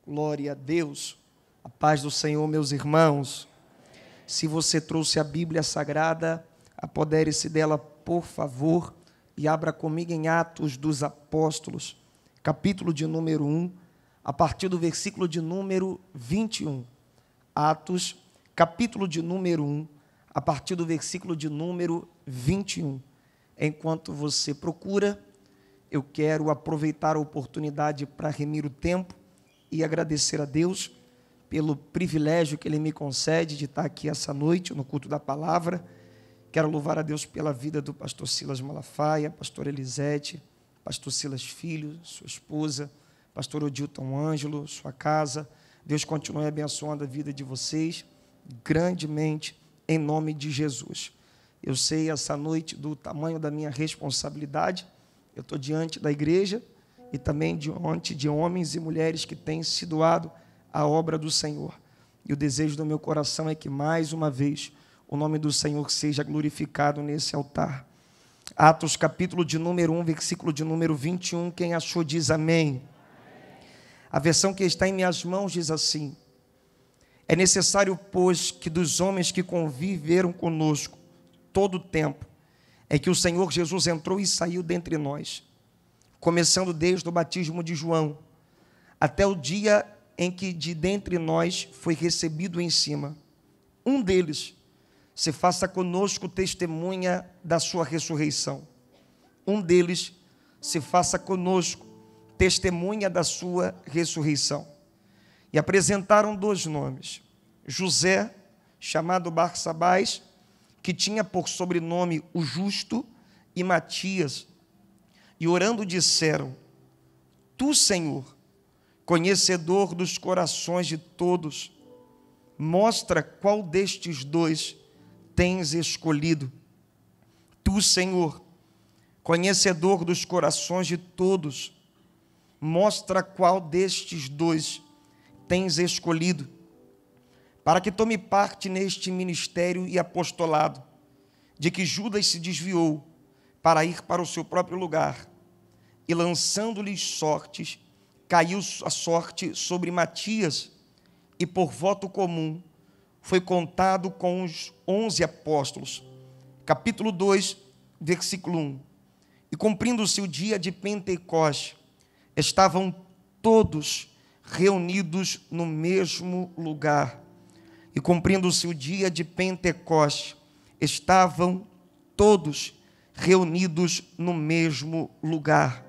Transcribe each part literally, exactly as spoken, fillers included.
Glória a Deus. A paz do Senhor, meus irmãos. Se você trouxe a Bíblia Sagrada, apodere-se dela, por favor, e abra comigo em Atos dos Apóstolos, capítulo de número um, a partir do versículo de número vinte e um. Atos, capítulo de número um, a partir do versículo de número vinte e um. Enquanto você procura, eu quero aproveitar a oportunidade para remir o tempo e agradecer a Deus pelo privilégio que Ele me concede de estar aqui essa noite no culto da palavra. Quero louvar a Deus pela vida do pastor Silas Malafaia, pastor Elisete, pastor Silas Filho, sua esposa, pastor Odilton Ângelo, sua casa. Deus continue abençoando a vida de vocês grandemente, em nome de Jesus. Eu sei essa noite do tamanho da minha responsabilidade. Eu estou diante da igreja e também diante de homens e mulheres que têm se doado à obra do Senhor. E o desejo do meu coração é que, mais uma vez, o nome do Senhor seja glorificado nesse altar. Atos, capítulo de número um, versículo de número vinte e um. Quem achou diz amém. A versão que está em minhas mãos diz assim: é necessário, pois, que dos homens que conviveram conosco todo o tempo, é que o Senhor Jesus entrou e saiu dentre nós, começando desde o batismo de João, até o dia em que de dentre nós foi recebido em cima. Um deles se faça conosco testemunha da sua ressurreição. Um deles se faça conosco testemunha da sua ressurreição. E apresentaram dois nomes: José, chamado Barsabás, que tinha por sobrenome o Justo, e Matias. E orando disseram: Tu, Senhor, conhecedor dos corações de todos, mostra qual destes dois tens escolhido. Tu, Senhor, conhecedor dos corações de todos, mostra qual destes dois tens escolhido, para que tome parte neste ministério e apostolado, de que Judas se desviou para ir para o seu próprio lugar, e lançando-lhes sortes, caiu a sorte sobre Matias, e por voto comum foi contado com os onze apóstolos. Capítulo dois, versículo um. E cumprindo-se o dia de Pentecoste, estavam todos reunidos no mesmo lugar. E cumprindo-se o dia de Pentecoste, estavam todos reunidos no mesmo lugar.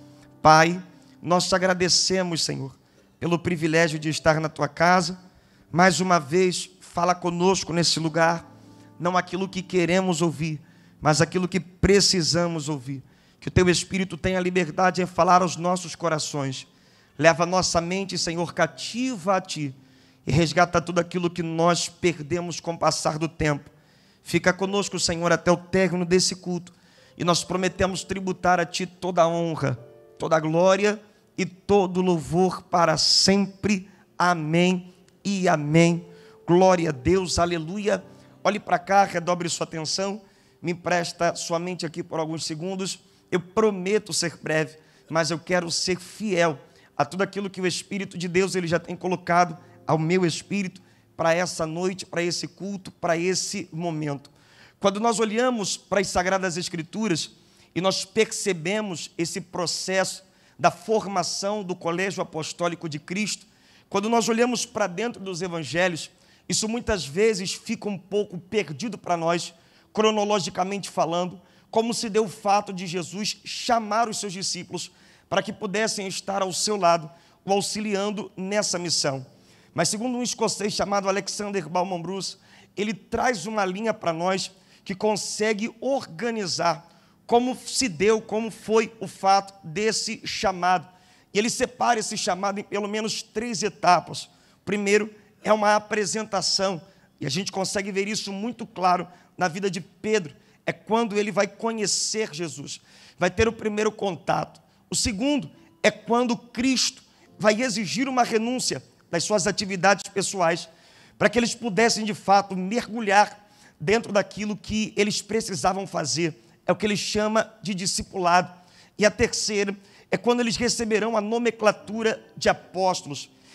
Pai, nós te agradecemos, Senhor, pelo privilégio de estar na tua casa. Mais uma vez, fala conosco nesse lugar, não aquilo que queremos ouvir, mas aquilo que precisamos ouvir. Que o teu Espírito tenha liberdade em falar aos nossos corações. Leva a nossa mente, Senhor, cativa a ti e resgata tudo aquilo que nós perdemos com o passar do tempo. Fica conosco, Senhor, até o término desse culto, e nós prometemos tributar a ti toda a honra, toda a glória e todo louvor para sempre. Amém e amém. Glória a Deus, aleluia. Olhe para cá, redobre sua atenção, me empresta sua mente aqui por alguns segundos. Eu prometo ser breve, mas eu quero ser fiel a tudo aquilo que o Espírito de Deus ele já tem colocado ao meu espírito para essa noite, para esse culto, para esse momento. Quando nós olhamos para as Sagradas Escrituras e nós percebemos esse processo da formação do Colégio Apostólico de Cristo, quando nós olhamos para dentro dos Evangelhos, isso muitas vezes fica um pouco perdido para nós, cronologicamente falando, como se deu o fato de Jesus chamar os seus discípulos para que pudessem estar ao seu lado, o auxiliando nessa missão. Mas segundo um escocês chamado Alexander Bauman Bruce, ele traz uma linha para nós que consegue organizar como se deu, como foi o fato desse chamado. E ele separa esse chamado em pelo menos três etapas. O primeiro é uma apresentação, e a gente consegue ver isso muito claro na vida de Pedro. É quando ele vai conhecer Jesus, vai ter o primeiro contato. O segundo é quando Cristo vai exigir uma renúncia das suas atividades pessoais, para que eles pudessem, de fato, mergulhar dentro daquilo que eles precisavam fazer. É o que ele chama de discipulado. E a terceira é quando eles receberão a nomenclatura de apóstolos.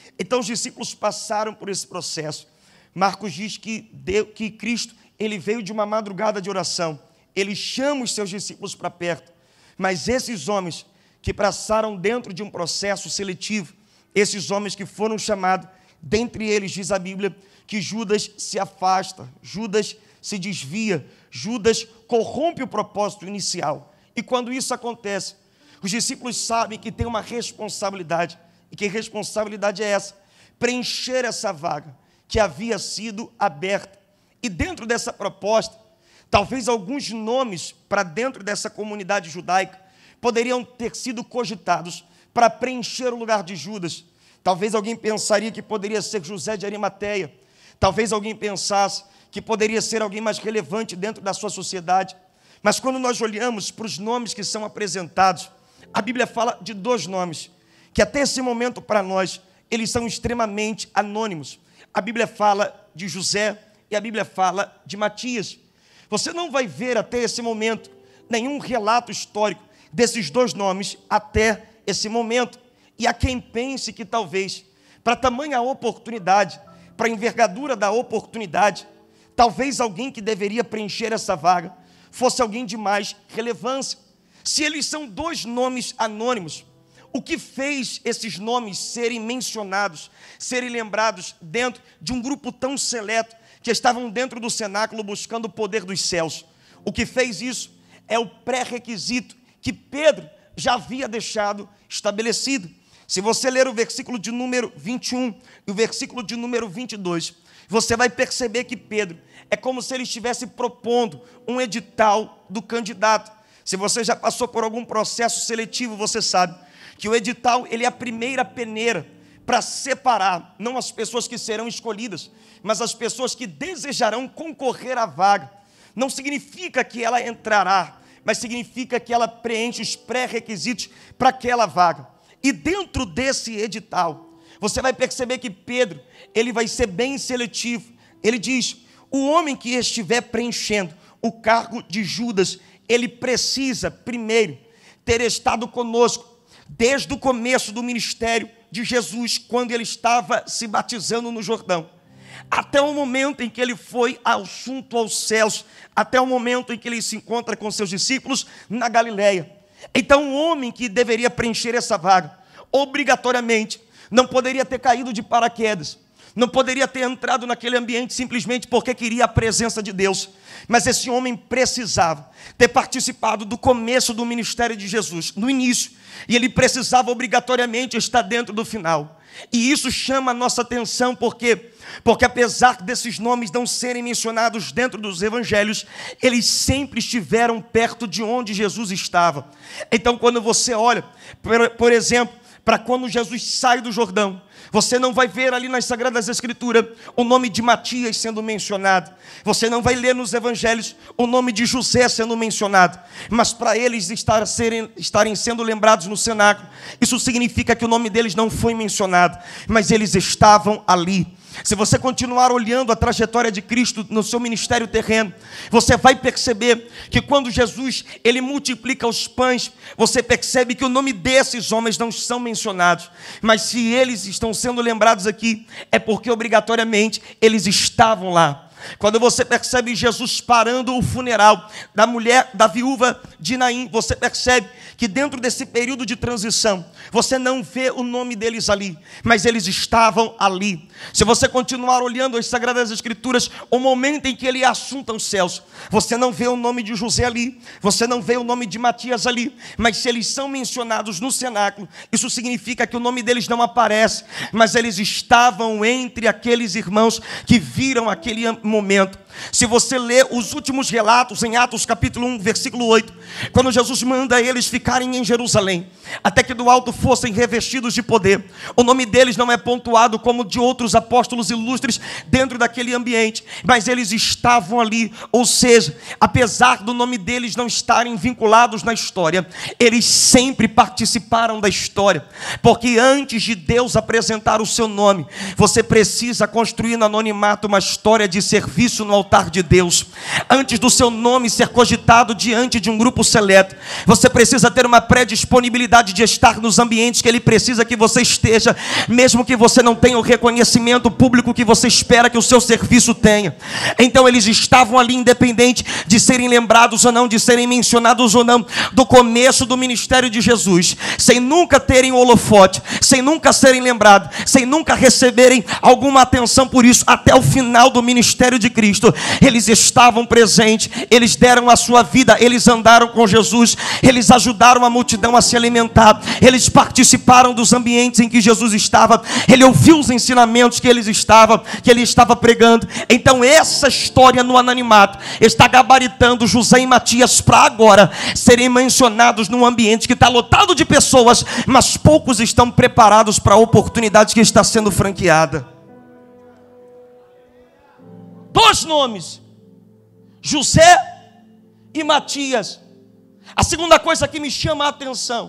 Então os discípulos passaram por esse processo. Marcos diz que, Deus, que Cristo ele veio de uma madrugada de oração. Ele chama os seus discípulos para perto. Mas esses homens que passaram dentro de um processo seletivo, esses homens que foram chamados, dentre eles diz a Bíblia que Judas se afasta, Judas se desvia, Judas corrompe o propósito inicial. E quando isso acontece, os discípulos sabem que tem uma responsabilidade. E que responsabilidade é essa? Preencher essa vaga que havia sido aberta. E dentro dessa proposta, talvez alguns nomes para dentro dessa comunidade judaica poderiam ter sido cogitados para preencher o lugar de Judas. Talvez alguém pensaria que poderia ser José de Arimateia. Talvez alguém pensasse que poderia ser alguém mais relevante dentro da sua sociedade. Mas quando nós olhamos para os nomes que são apresentados, a Bíblia fala de dois nomes, que até esse momento para nós, eles são extremamente anônimos. A Bíblia fala de José e a Bíblia fala de Matias. Você não vai ver até esse momento nenhum relato histórico desses dois nomes até esse momento. E há quem pense que talvez, para tamanha oportunidade, para a envergadura da oportunidade, talvez alguém que deveria preencher essa vaga fosse alguém de mais relevância. Se eles são dois nomes anônimos, o que fez esses nomes serem mencionados, serem lembrados dentro de um grupo tão seleto que estavam dentro do cenáculo buscando o poder dos céus? O que fez isso é o pré-requisito que Pedro já havia deixado estabelecido. Se você ler o versículo de número vinte e um e o versículo de número vinte e dois, você vai perceber que Pedro é como se ele estivesse propondo um edital do candidato. Se você já passou por algum processo seletivo, você sabe que o edital ele é a primeira peneira para separar, não as pessoas que serão escolhidas, mas as pessoas que desejarão concorrer à vaga. Não significa que ela entrará, mas significa que ela preenche os pré-requisitos para aquela vaga. E dentro desse edital, você vai perceber que Pedro, ele vai ser bem seletivo. Ele diz, o homem que estiver preenchendo o cargo de Judas, ele precisa, primeiro, ter estado conosco desde o começo do ministério de Jesus, quando ele estava se batizando no Jordão, até o momento em que ele foi assunto aos céus, até o momento em que ele se encontra com seus discípulos na Galileia. Então, o homem que deveria preencher essa vaga, obrigatoriamente, não poderia ter caído de paraquedas, não poderia ter entrado naquele ambiente simplesmente porque queria a presença de Deus, mas esse homem precisava ter participado do começo do ministério de Jesus, no início, e ele precisava obrigatoriamente estar dentro do final. E isso chama a nossa atenção, porque porque apesar desses nomes não serem mencionados dentro dos evangelhos, eles sempre estiveram perto de onde Jesus estava. Então, quando você olha, por, por exemplo, para quando Jesus sai do Jordão, você não vai ver ali nas Sagradas Escrituras o nome de Matias sendo mencionado. Você não vai ler nos evangelhos o nome de José sendo mencionado. Mas para eles estar, serem, estarem sendo lembrados no cenáculo, isso significa que o nome deles não foi mencionado, mas eles estavam ali. Se você continuar olhando a trajetória de Cristo no seu ministério terreno, você vai perceber que quando Jesus ele multiplica os pães, você percebe que o nome desses homens não são mencionados. Mas se eles estão sendo lembrados aqui, é porque obrigatoriamente eles estavam lá. Quando você percebe Jesus parando o funeral da mulher, da viúva de Naim, você percebe que dentro desse período de transição, você não vê o nome deles ali, mas eles estavam ali. Se você continuar olhando as Sagradas Escrituras, o momento em que ele é assunto aos céus, você não vê o nome de José ali, você não vê o nome de Matias ali, mas se eles são mencionados no cenáculo, isso significa que o nome deles não aparece, mas eles estavam entre aqueles irmãos que viram aquele momento. Se você ler os últimos relatos em Atos capítulo um, versículo oito, quando Jesus manda eles ficarem em Jerusalém, até que do alto fossem revestidos de poder, o nome deles não é pontuado como de outros apóstolos ilustres dentro daquele ambiente, mas eles estavam ali, ou seja, apesar do nome deles não estarem vinculados na história, eles sempre participaram da história, porque antes de Deus apresentar o seu nome, você precisa construir no anonimato uma história de serviço no altar altar de Deus, antes do seu nome ser cogitado diante de um grupo seleto, você precisa ter uma predisponibilidade de estar nos ambientes que Ele precisa que você esteja, mesmo que você não tenha o reconhecimento público que você espera que o seu serviço tenha. Então eles estavam ali, independente de serem lembrados ou não, de serem mencionados ou não, do começo do ministério de Jesus, sem nunca terem holofote, sem nunca serem lembrados, sem nunca receberem alguma atenção por isso, até o final do ministério de Cristo, eles estavam presentes, eles deram a sua vida, eles andaram com Jesus, eles ajudaram a multidão a se alimentar, eles participaram dos ambientes em que Jesus estava, ele ouviu os ensinamentos que eles estavam, que ele estava pregando. Então essa história no anonimato está gabaritando José e Matias para agora serem mencionados num ambiente que está lotado de pessoas, mas poucos estão preparados para a oportunidade que está sendo franqueada. Dois nomes, José e Matias. A segunda coisa que me chama a atenção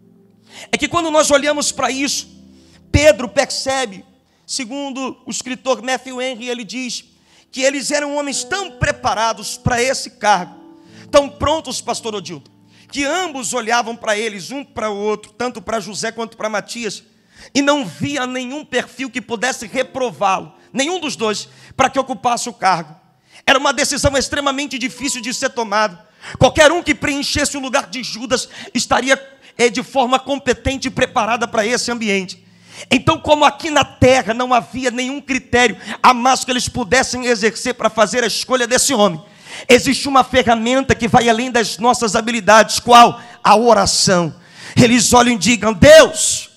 é que quando nós olhamos para isso, Pedro percebe, segundo o escritor Matthew Henry, ele diz que eles eram homens tão preparados para esse cargo, tão prontos, pastor Odilton, que ambos olhavam para eles, um para o outro, tanto para José quanto para Matias, e não via nenhum perfil que pudesse reprová-lo, nenhum dos dois, para que ocupasse o cargo. Era uma decisão extremamente difícil de ser tomada. Qualquer um que preenchesse o lugar de Judas estaria é, de forma competente e preparada para esse ambiente. Então, como aqui na terra não havia nenhum critério a mais que eles pudessem exercer para fazer a escolha desse homem, existe uma ferramenta que vai além das nossas habilidades. Qual? A oração. Eles olham e digam: Deus,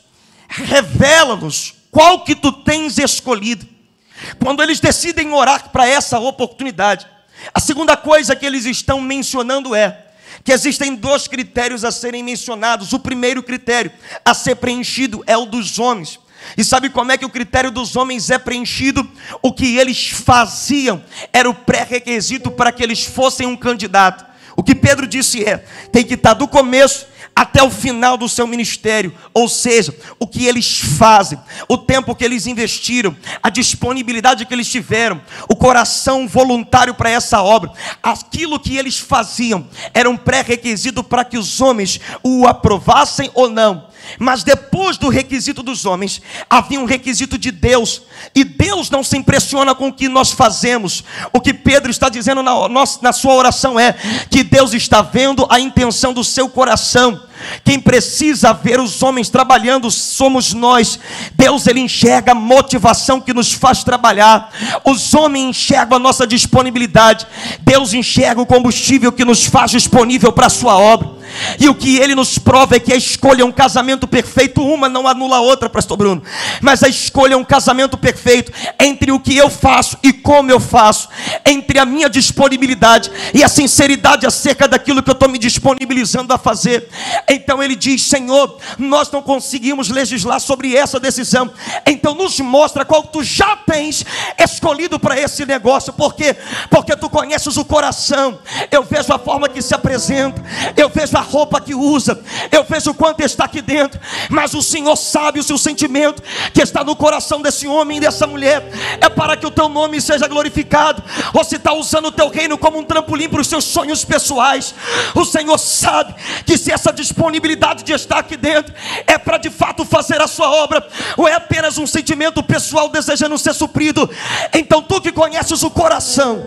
revela-nos qual que tu tens escolhido. Quando eles decidem orar para essa oportunidade, a segunda coisa que eles estão mencionando é que existem dois critérios a serem mencionados. O primeiro critério a ser preenchido é o dos homens. E sabe como é que o critério dos homens é preenchido? O que eles faziam era o pré-requisito para que eles fossem um candidato. O que Pedro disse é: tem que estar do começo até o final do seu ministério, ou seja, o que eles fazem, o tempo que eles investiram, a disponibilidade que eles tiveram, o coração voluntário para essa obra, aquilo que eles faziam era um pré-requisito para que os homens o aprovassem ou não. Mas depois do requisito dos homens, havia um requisito de Deus, e Deus não se impressiona com o que nós fazemos. O que Pedro está dizendo na, na sua oração é que Deus está vendo a intenção do seu coração. Quem precisa ver os homens trabalhando somos nós. Deus, ele enxerga a motivação que nos faz trabalhar. Os homens enxergam a nossa disponibilidade. Deus enxerga o combustível que nos faz disponível para a sua obra. E o que ele nos prova é que a escolha é um casamento perfeito. Uma não anula a outra, pastor Bruno, mas a escolha é um casamento perfeito entre o que eu faço e como eu faço, entre a minha disponibilidade e a sinceridade acerca daquilo que eu estou me disponibilizando a fazer. Então ele diz: Senhor, nós não conseguimos legislar sobre essa decisão, então nos mostra qual tu já tens escolhido para esse negócio. Por quê? Porque tu conheces o coração. Eu vejo a forma que se apresenta, eu vejo a roupa que usa, eu vejo o quanto está aqui dentro, mas o Senhor sabe o seu sentimento que está no coração desse homem e dessa mulher. É para que o teu nome seja glorificado, ou se está usando o teu reino como um trampolim para os seus sonhos pessoais. O Senhor sabe que se essa disponibilidade de estar aqui dentro é para de fato fazer a sua obra, ou é apenas um sentimento pessoal desejando ser suprido. Então tu que conheces o coração,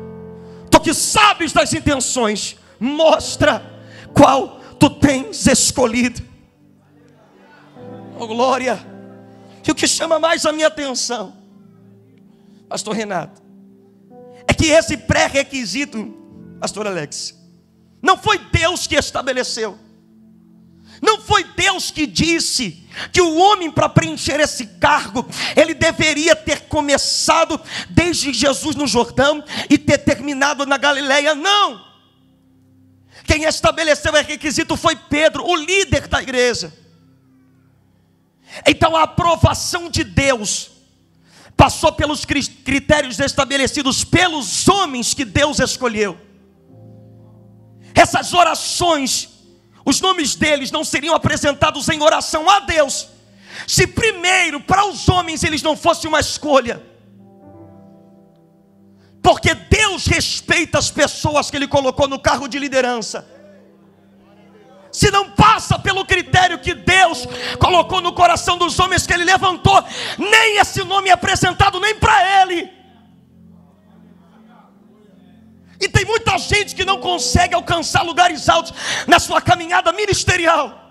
tu que sabes das intenções, mostra qual tu tens escolhido. Oh glória! E o que chama mais a minha atenção, pastor Renato, é que esse pré-requisito, pastor Alex, não foi Deus que estabeleceu. Não foi Deus que disse que o homem, para preencher esse cargo, ele deveria ter começado desde Jesus no Jordão e ter terminado na Galileia. Não! Quem estabeleceu esse requisito foi Pedro, o líder da igreja. Então a aprovação de Deus passou pelos critérios estabelecidos pelos homens que Deus escolheu. Essas orações, os nomes deles não seriam apresentados em oração a Deus se primeiro para os homens eles não fossem uma escolha. Porque Deus respeita as pessoas que Ele colocou no cargo de liderança. Se não passa pelo critério que Deus colocou no coração dos homens que Ele levantou, nem esse nome é apresentado nem para Ele. E tem muita gente que não consegue alcançar lugares altos na sua caminhada ministerial,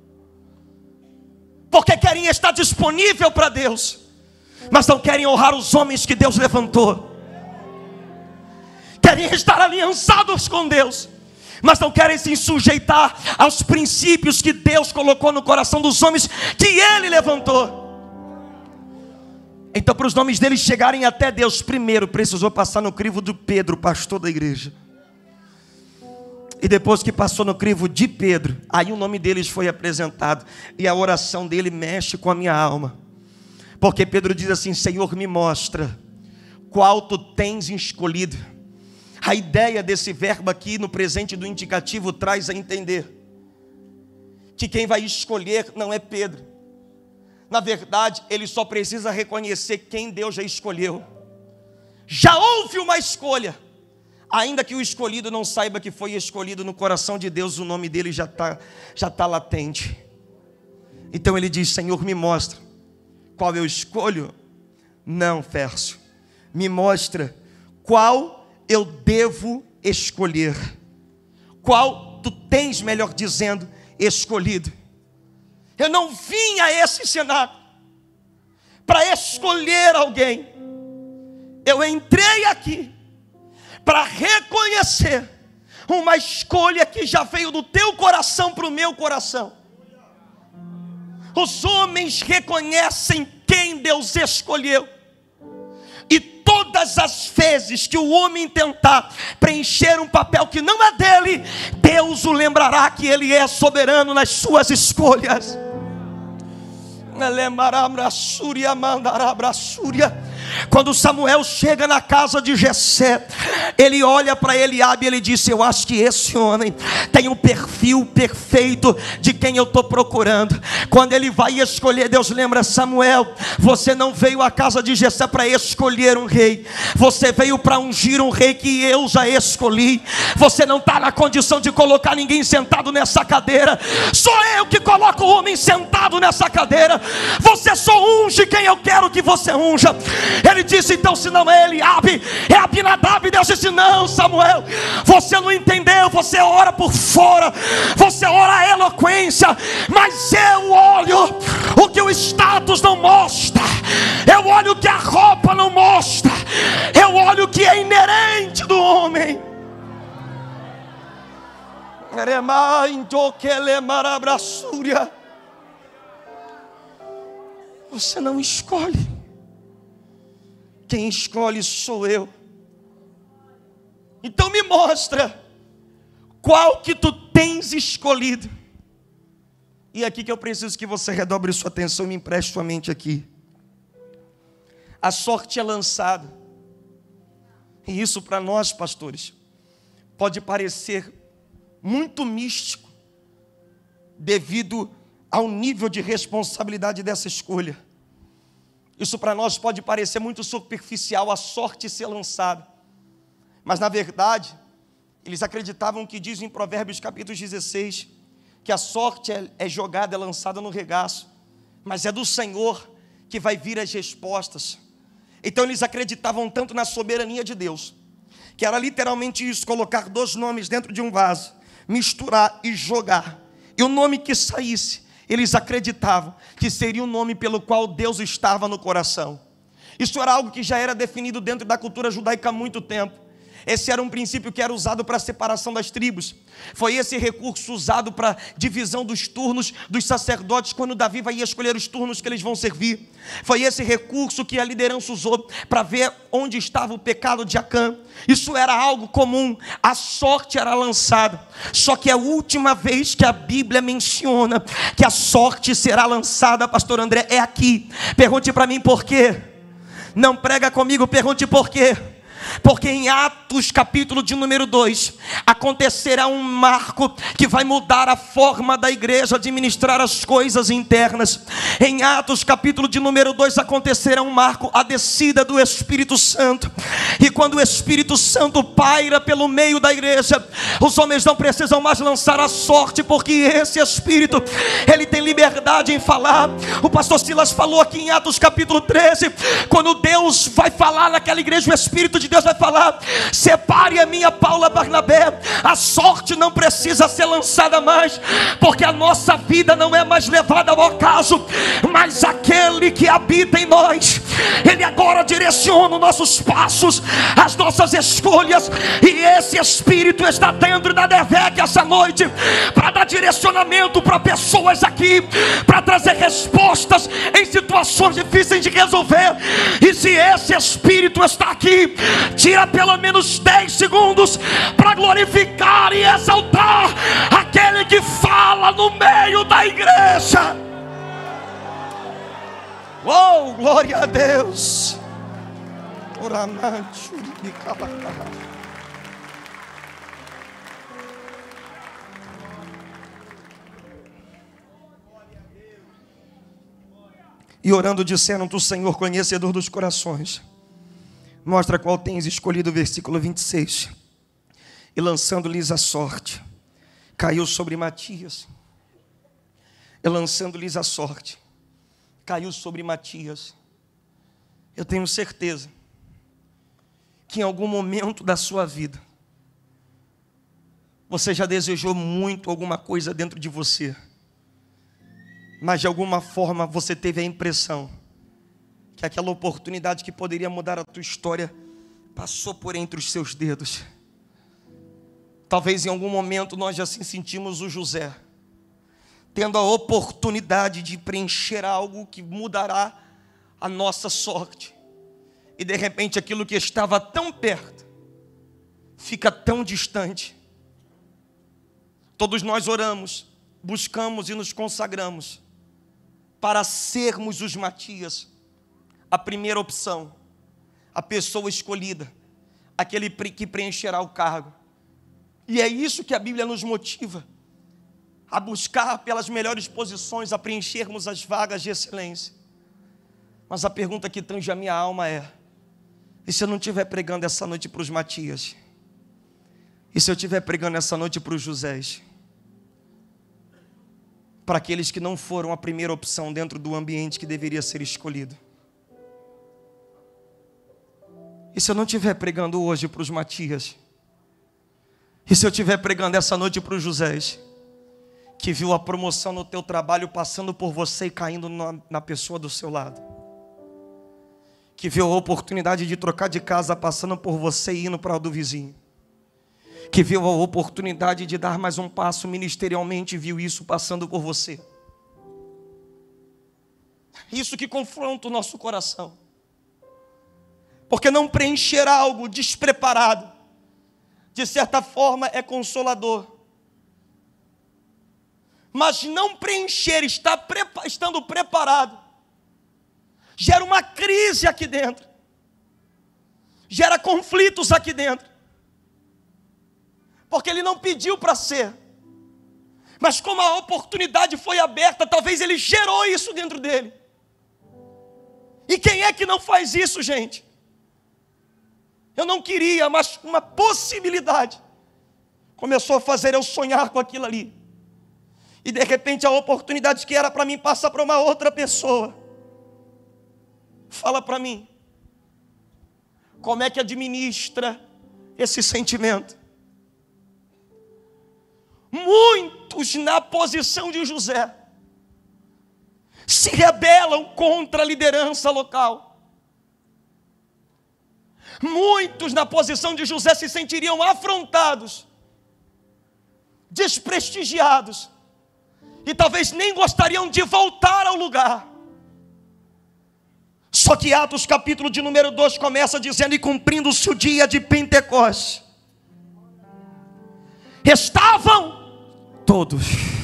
porque querem estar disponível para Deus, mas não querem honrar os homens que Deus levantou. Querem estar aliançados com Deus, mas não querem se sujeitar aos princípios que Deus colocou no coração dos homens que Ele levantou. Então, para os nomes deles chegarem até Deus, primeiro precisou passar no crivo de Pedro, pastor da igreja. E depois que passou no crivo de Pedro, aí o nome deles foi apresentado. E a oração dele mexe com a minha alma. Porque Pedro diz assim: Senhor, me mostra qual tu tens escolhido. A ideia desse verbo aqui no presente do indicativo traz a entender que quem vai escolher não é Pedro. Na verdade, ele só precisa reconhecer quem Deus já escolheu. Já houve uma escolha. Ainda que o escolhido não saiba que foi escolhido, no coração de Deus o nome dele já está já tá latente. Então ele diz: Senhor, me mostra qual eu escolho. Não, Fércio, me mostra qual eu devo escolher. Qual tu tens, melhor dizendo, escolhido. Eu não vim a esse cenário para escolher alguém. Eu entrei aqui para reconhecer uma escolha que já veio do teu coração para o meu coração. Os homens reconhecem quem Deus escolheu. E todas as vezes que o homem tentar preencher um papel que não é dele, Deus o lembrará que ele é soberano nas suas escolhas. Quando Samuel chega na casa de Jessé, ele olha para Eliabe e ele disse: eu acho que esse homem tem o perfil perfeito de quem eu estou procurando. Quando ele vai escolher, Deus lembra: Samuel, você não veio à casa de Jessé para escolher um rei, você veio para ungir um rei que eu já escolhi. Você não está na condição de colocar ninguém sentado nessa cadeira, sou eu que coloco o homem sentado nessa cadeira. Você só unge quem eu quero que você unja. Ele disse: então se não é Eliabe, é Abinadab. Deus disse: não, Samuel, você não entendeu. Você ora por fora, você ora a eloquência, mas eu olho o que o status não mostra, eu olho o que a roupa não mostra, eu olho o que é inerente do homem. Você não escolhe. Quem escolhe sou eu. Então me mostra qual que tu tens escolhido. E é aqui que eu preciso que você redobre sua atenção e me empreste sua mente aqui. A sorte é lançada. E isso para nós, pastores, pode parecer muito místico, devido ao nível de responsabilidade dessa escolha. Isso para nós pode parecer muito superficial, a sorte ser lançada. Mas na verdade, eles acreditavam que diz em Provérbios capítulo dezesseis, que a sorte é, é jogada, é lançada no regaço, mas é do Senhor que vai vir as respostas. Então eles acreditavam tanto na soberania de Deus, que era literalmente isso: colocar dois nomes dentro de um vaso, misturar e jogar, e o nome que saísse, eles acreditavam que seria o nome pelo qual Deus estava no coração. Isso era algo que já era definido dentro da cultura judaica há muito tempo. Esse era um princípio que era usado para a separação das tribos. Foi esse recurso usado para a divisão dos turnos dos sacerdotes, quando Davi vai escolher os turnos que eles vão servir. Foi esse recurso que a liderança usou para ver onde estava o pecado de Acã. Isso era algo comum, a sorte era lançada. Só que a última vez que a Bíblia menciona que a sorte será lançada, pastor André, é aqui. Pergunte para mim por quê. Não prega comigo, pergunte por quê. Porque em Atos capítulo de número dois acontecerá um marco que vai mudar a forma da igreja administrar as coisas internas. Em Atos capítulo de número dois acontecerá um marco, a descida do Espírito Santo. E quando o Espírito Santo paira pelo meio da igreja, os homens não precisam mais lançar a sorte, porque esse Espírito, ele tem liberdade em falar. O pastor Silas falou aqui em Atos capítulo treze, quando Deus vai falar naquela igreja, o Espírito de Deus vai falar: separe a minha Paula Barnabé. A sorte não precisa ser lançada mais, porque a nossa vida não é mais levada ao acaso, mas aquele que habita em nós, ele agora direciona os nossos passos, as nossas escolhas. E esse Espírito está dentro da Devec essa noite, para dar direcionamento para pessoas aqui, para trazer respostas em situações difíceis de resolver. E se esse Espírito está aqui, tira pelo menos dez segundos para glorificar e exaltar aquele que fala no meio da igreja. Oh, glória a Deus. E orando disseram: tu, Senhor, conhecedor dos corações, mostra qual tens escolhido. Versículo vinte e seis. E lançando-lhes a sorte, caiu sobre Matias. E lançando-lhes a sorte, caiu sobre Matias. Eu tenho certeza que em algum momento da sua vida, você já desejou muito alguma coisa dentro de você, mas de alguma forma você teve a impressão que aquela oportunidade que poderia mudar a tua história passou por entre os seus dedos. Talvez em algum momento nós já se sentimos o José, tendo a oportunidade de preencher algo que mudará a nossa sorte, e de repente aquilo que estava tão perto fica tão distante. Todos nós oramos, buscamos e nos consagramos para sermos os Matias, a primeira opção, a pessoa escolhida, aquele que preencherá o cargo. E é isso que a Bíblia nos motiva, a buscar pelas melhores posições, a preenchermos as vagas de excelência. Mas a pergunta que tange a minha alma é: e se eu não estiver pregando essa noite para os Matias? E se eu estiver pregando essa noite para os Josés? Para aqueles que não foram a primeira opção dentro do ambiente que deveria ser escolhido? E se eu não estiver pregando hoje para os Matias? E se eu estiver pregando essa noite para os Josés, que viu a promoção no teu trabalho passando por você e caindo na, na pessoa do seu lado? Que viu a oportunidade de trocar de casa passando por você e indo para a do vizinho? Que viu a oportunidade de dar mais um passo ministerialmente e viu isso passando por você? Isso que confronta o nosso coração. Porque não preencher algo despreparado, de certa forma, é consolador. Mas não preencher, estar prepa- estando preparado, gera uma crise aqui dentro, gera conflitos aqui dentro, porque ele não pediu para ser, mas como a oportunidade foi aberta, talvez ele gerou isso dentro dele. E quem é que não faz isso, gente? Eu não queria, mas uma possibilidade começou a fazer eu sonhar com aquilo ali. E de repente a oportunidade que era para mim passa para uma outra pessoa. Fala para mim, como é que administra esse sentimento? Muitos na posição de José se rebelam contra a liderança local. Muitos na posição de José se sentiriam afrontados, desprestigiados, e talvez nem gostariam de voltar ao lugar. Só que Atos capítulo de número dois começa dizendo: e cumprindo-se o dia de Pentecostes, estavam todos,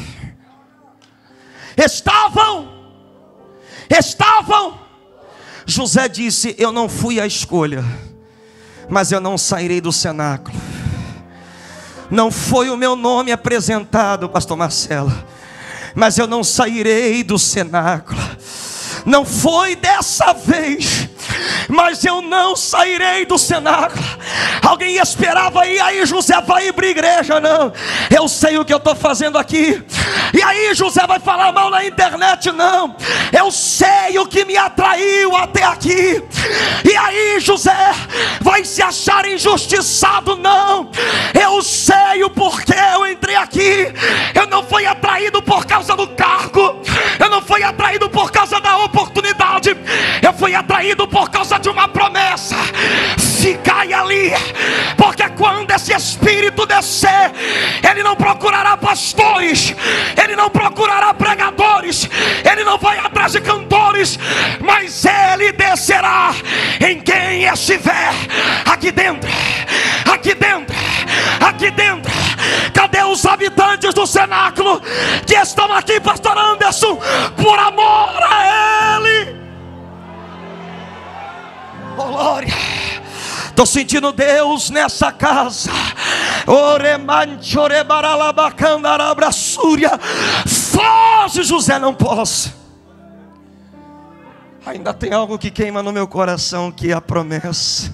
estavam, estavam, José disse: eu não fui a escolha, mas eu não sairei do cenáculo. Não foi o meu nome apresentado, pastor Marcelo, mas eu não sairei do cenáculo. Não foi dessa vez, mas eu não sairei do cenáculo. Alguém esperava, e aí José vai ir para a igreja? Não, eu sei o que eu estou fazendo aqui. E aí José vai falar mal na internet? Não, eu sei o que me atraiu até aqui. E aí José vai se achar injustiçado? Não, eu sei o porquê eu entrei aqui. Eu não fui atraído por causa do cargo, eu não fui atraído por causa da oportunidade, eu fui atraído por causa de uma promessa. Ficai ali, porque quando esse Espírito descer, ele não procurará pastores, ele não procurará pregadores, ele não vai atrás de cantores, mas ele descerá em quem estiver aqui dentro, aqui dentro, aqui dentro. Cadê os habitantes do cenáculo que estão aqui, pastor Anderson, por amor a ele? Oh, glória! Estou sentindo Deus nessa casa. Foge, José, não posso. Ainda tem algo que queima no meu coração, que é a promessa.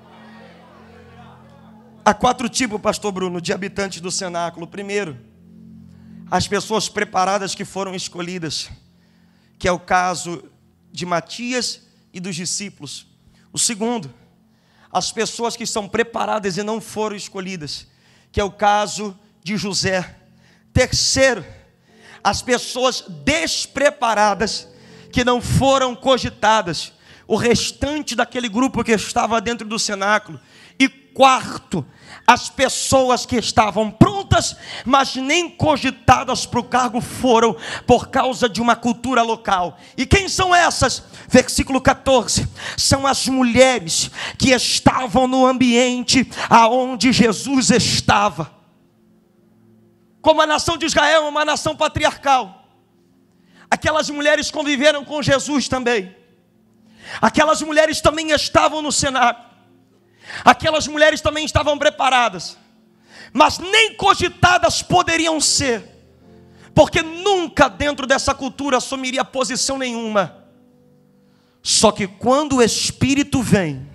Há quatro tipos, pastor Bruno, de habitantes do cenáculo. Primeiro, as pessoas preparadas que foram escolhidas, que é o caso de Matias e dos discípulos. O segundo, as pessoas que são preparadas e não foram escolhidas, que é o caso de José. Terceiro, as pessoas despreparadas que não foram cogitadas, o restante daquele grupo que estava dentro do cenáculo. E quarto, as pessoas que estavam prontas, mas nem cogitadas para o cargo foram, por causa de uma cultura local. E quem são essas? Versículo catorze, são as mulheres que estavam no ambiente aonde Jesus estava. Como a nação de Israel é uma nação patriarcal, aquelas mulheres conviveram com Jesus também. Aquelas mulheres também estavam no cenáculo. Aquelas mulheres também estavam preparadas, mas nem cogitadas poderiam ser, porque nunca dentro dessa cultura assumiria posição nenhuma. Só que quando o Espírito vem,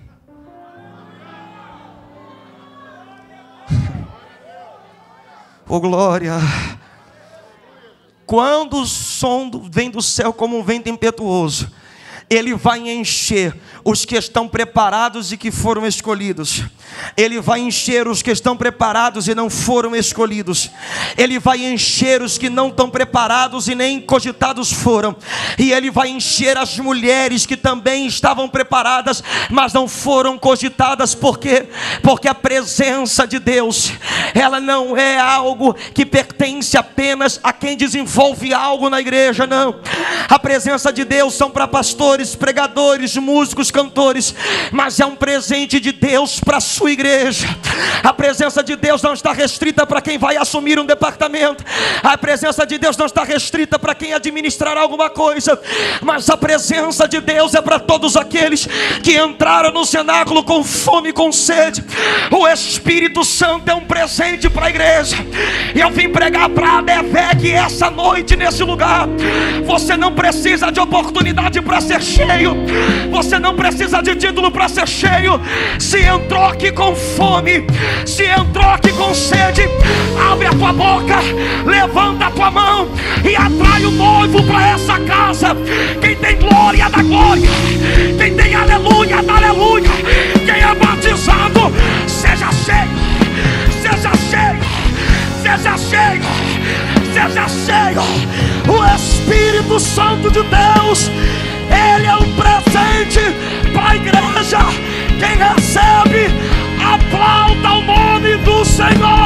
oh glória, quando o som vem do céu como um vento impetuoso, ele vai encher os que estão preparados e que foram escolhidos. Ele vai encher os que estão preparados e não foram escolhidos. Ele vai encher os que não estão preparados e nem cogitados foram. E ele vai encher as mulheres que também estavam preparadas, mas não foram cogitadas. Por quê? Porque a presença de Deus, ela não é algo que pertence apenas a quem desenvolve algo na igreja, não. A presença de Deus são para pastores, pregadores, músicos, cantores, mas é um presente de Deus para a sua igreja. A presença de Deus não está restrita para quem vai assumir um departamento. A presença de Deus não está restrita para quem administrará alguma coisa, mas a presença de Deus é para todos aqueles que entraram no cenáculo com fome e com sede. O Espírito Santo é um presente para a igreja, e eu vim pregar para a Adevec essa noite nesse lugar. Você não precisa de oportunidade para ser cheio, você não precisa de título para ser cheio. Se entrou aqui com fome, se entrou aqui com sede, abre a tua boca, levanta a tua mão e atrai o noivo para essa casa. Quem tem glória dá glória, quem tem aleluia dá aleluia. Quem é batizado, seja cheio, seja cheio, seja cheio, seja cheio. O Espírito Santo de Deus, ele é um presente para a igreja. Quem recebe, aplauda o nome do Senhor.